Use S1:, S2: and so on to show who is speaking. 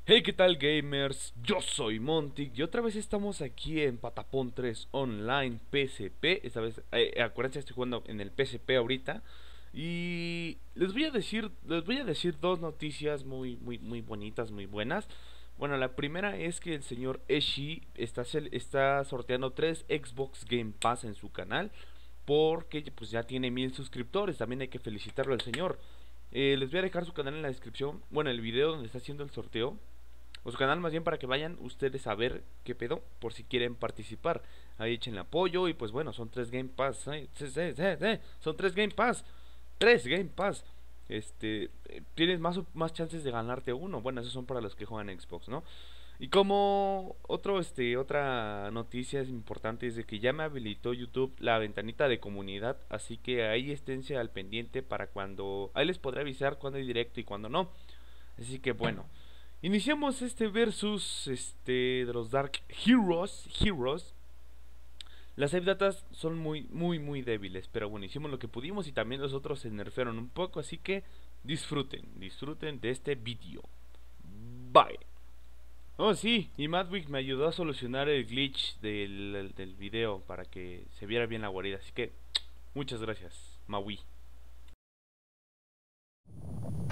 S1: Hey, ¿qué tal, gamers? Yo soy Montic y otra vez estamos aquí en Patapon 3 Online PSP. Esta vez, acuérdense, estoy jugando en el PSP ahorita. Y les voy a decir dos noticias muy bonitas, muy buenas. Bueno, la primera es que el señor Eshi está sorteando 3 Xbox Game Pass en su canal. Porque pues ya tiene 1000 suscriptores. También hay que felicitarlo al señor. Les voy a dejar su canal en la descripción. Bueno, el video donde está haciendo el sorteo o su canal, más bien, para que vayan ustedes a ver qué pedo, por si quieren participar. Ahí echen el apoyo y pues bueno, son 3 Game Pass, son 3 Game Pass, 3 Game Pass. Tienes más chances de ganarte uno. Bueno, esos son para los que juegan Xbox, ¿no? Y como otra noticia es importante es de que ya me habilitó YouTube la ventanita de comunidad, así que ahí esténse al pendiente para cuando ahí les podré avisar cuando hay directo y cuando no. Así que bueno, iniciamos este versus de los Dark Heroes. Las save datas son muy débiles, pero bueno, hicimos lo que pudimos y también los otros se nerfearon un poco, así que disfruten de este vídeo. Bye. Oh, sí, y Madwick me ayudó a solucionar el glitch del video para que se viera bien la guarida, así que muchas gracias, Maui.